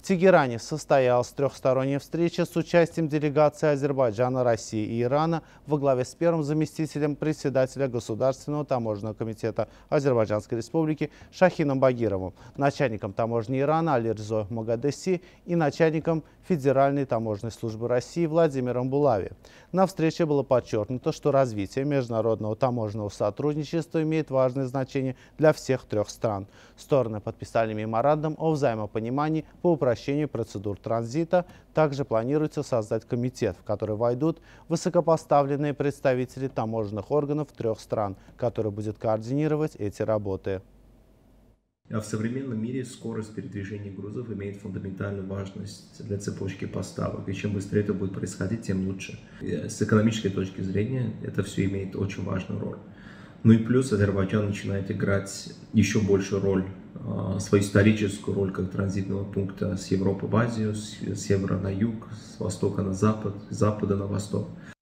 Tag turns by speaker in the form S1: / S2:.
S1: Тегеране состоялась трехсторонняя встреча с участием делегаций Азербайджана, России и Ирана во главе с первым заместителем председателя Государственного таможенного комитета Азербайджанской Республики Шахином Багировым, начальником таможни Ирана Алирзой Магадеси и начальником Федеральной таможенной службы России Владимиром Булави. На встрече было подчеркнуто, что развитие международного таможенного сотрудничества имеет важное значение для всех трех стран. Стороны подписали меморандум о взаимопонимании по упрощению процедур транзита. Также планируется создать комитет, в который войдут высокопоставленные представители таможенных органов трех стран, который будет координировать эти работы.
S2: В современном мире скорость передвижения грузов имеет фундаментальную важность для цепочки поставок. И чем быстрее это будет происходить, тем лучше. С экономической точки зрения это все имеет очень важную роль. Ну и плюс Азербайджан начинает играть еще большую роль, свою историческую роль как транзитного пункта с Европы в Азию, с севера на юг, с востока на запад, с запада на восток.